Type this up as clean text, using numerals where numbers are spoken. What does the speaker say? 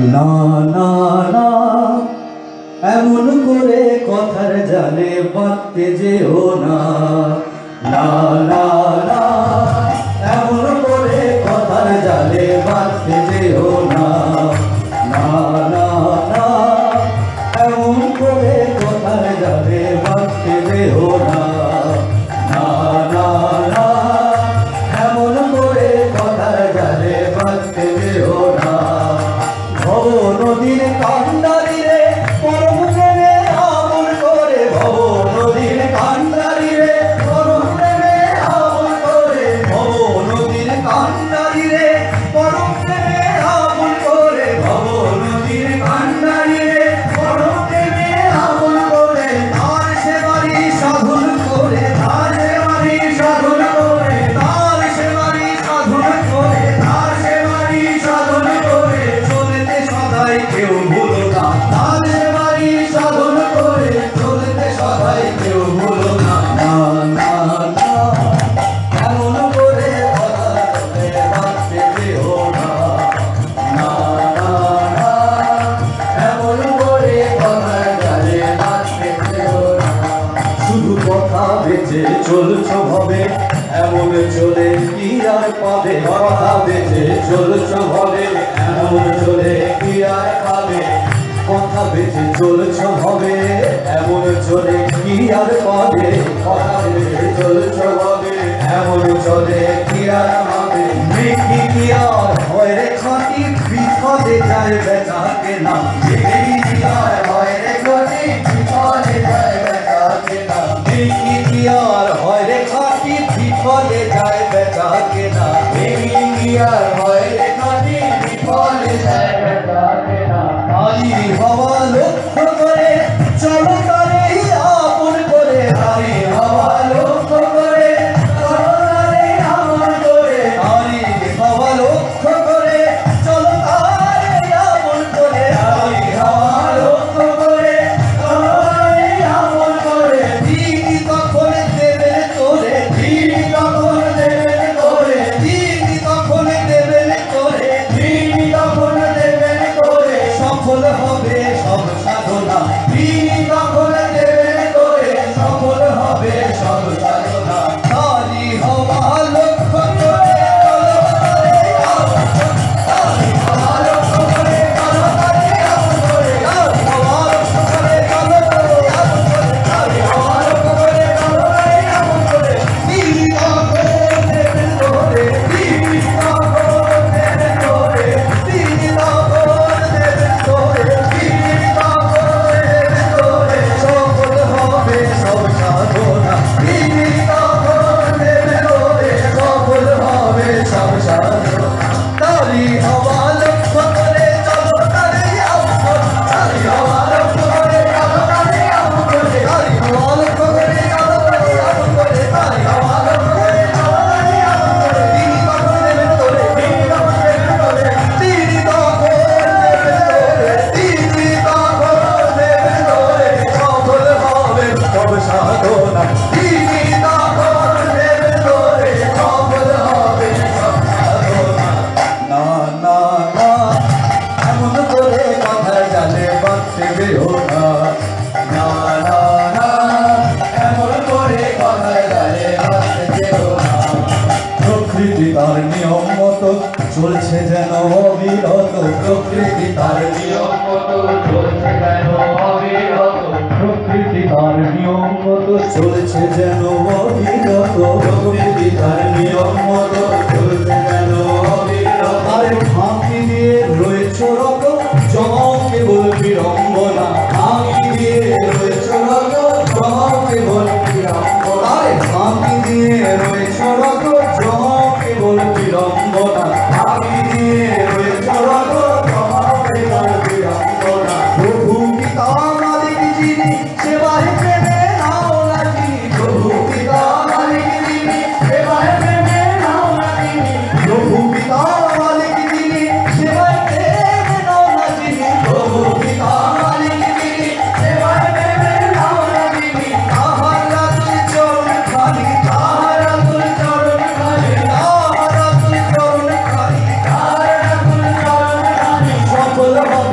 না না না এমন করে কথার জালে বাঁধতে যেও না। না না না এমন করে কথার জালে বাঁধতে যেও না। না না না এমন করে কথার জালে বাঁধতে যেও না। না না না এমন করে কথার জালে বাঁধতে যেও না। ভব নদীর কান্ডারি রে পরম প্রেমে আমল করে, ভব নদীর কান্ডারি রে পরম প্রেমে আমল করে, ভব নদীর কান্ডারি রে পরম প্রেমে আমল করে, ভব নদীর কান্ডারি রে পরম প্রেমে আমল করে। তার সেবারি সাধন করে, তার সেবারি সাধন করে, তার সেবারি সাধন করে, তার সেবারি সাধন করে চলতে সদাই কেউ ভুলো না। তার সেবারি সাধন করে চলতে সদাই কেউ ভুলো না। না না না এমন করে কথার জালে বাঁধতে যেও না। না না না এমন করে কথার জালে বাঁধতে যেও না। শুধু কথা বেঁচে চলছ ভবে এমন চলে কি আর পাবে। কথা বেঁচে চলছ ভবে এমন চলে কি আর পাবে। কথা বেঁচে চলছ ভবে এমন চলে কি আর পাবে। কথা বেঁচে চলছ ভবে এমন চলে কি আর পাবে। দেখি কি আর হয় রে খাঁটি বিপদে যায় বেচা কেনা। দেখি কি আর হয় রে খাঁটি বিপদে যায় বেচা কেনা। দেখি কি আর হয় রে খাঁটি বিপদে যায় বেচা কেনা। দেখি কি আর হয় রে খাঁটি বিপদে যায় বেচা কেনা। তারি হওয়া লক্ষ্য করে চলো তারে আপন করে, তারি হওয়া লক্ষ্য করে চলো তারে আপন করে, তারি হওয়া লক্ষ্য করে চলো তারে আপন করে, তারি হওয়া লক্ষ্য করে চলো তারে আপন করে। দিদি তখন দেবেন তোরে, দিদি তখন দেবেন তোরে, দিদি তখন দেবেন তোরে, দিদি তখন দেবেন তোরে। সফল হবে সব সাধনা, দিদি তখন দেবেন তোরে, সফল হবে সব সাধনা। তারি হওয়া লক্ষ্য করে চলো তারে আপন করে, তারি হওয়া লক্ষ্য করে চলো তারে আপন করে, তারি হওয়া লক্ষ্য করে চলো তারে আপন করে, তারি হওয়া লক্ষ্য করে চলো তারে আপন করে। দিদি তখন দেবেন তোরে, দিদি তখন দেবেন তোরে, দিদি তখন দেবেন তোরে, দিদি তখন দেবেন তোরে। সফল হবে সব সাধনা, দিদি তখন দেবেন তোরে, সফল হবে সব সাধনা। তারি হওয়া লক্ষ্য করে চলো তারে আপন করে, তারি হওয়া লক্ষ্য করে চলো তারে আপন করে, তারি হওয়া লক্ষ্য করে চলো তারে আপন করে, তারি হওয়া লক্ষ্য করে চলো তারে আপন করে। দিদি তখন দেবেন তোরে, দিদি তখন দেবেন তোরে, দিদি তখন দেবেন তোরে, দিদি তখন দেবেন তোরে। সফল হবে সব সাধনা, দিদি তখন দেবেন তোরে, সফল হবে সব সাধনা। না না না এমন করে কথার জালে বাঁধতে যেও না। না না না এমন করে কথার জালে বাঁধতে যেও না। প্রকৃতি তার নিয়ম মতো চলছে যেন অবিরত, প্রকৃতি তার নিয়ম মতো চলছে যেন অবিরত, প্রকৃতি তার নিয়ম মতো চলছে যেন অবিরত, প্রকৃতি তার নিয়ম মতো চলছে যেন অবিরত। আরে ফাঁকি দিয়ে রয়েছ রত জমাও কেবল বিড়ম্বনা, ফাঁকি দিয়ে রয়েছ রত জমাও কেবল বিড়ম্বনা। আরে ফাঁকি দিয়ে রয়েছ রত জমাও কেবল বিড়ম্বনা, ফাঁকি দিয়ে রয়েছ রত জমাও কেবল বিড়ম্বনা। প্রভু পিতা মালিক যিনি সেবায় প্রেমে নাও না যিনি, প্রভু পিতা মালিক যিনি সেবায় প্রেমে নাও না যিনি, প্রভু পিতা মালিক যিনি সেবায় প্রেমে নাও না যিনি, প্রভু পিতা মালিক যিনি সেবায় প্রেমে নাও না যিনি। তাহার রাতুল চরণ খানি, তাহার রাতুল চরণ খানি, তাহার রাতুল চরণ খানি, তাহার রাতুল চরণ খানি। সফল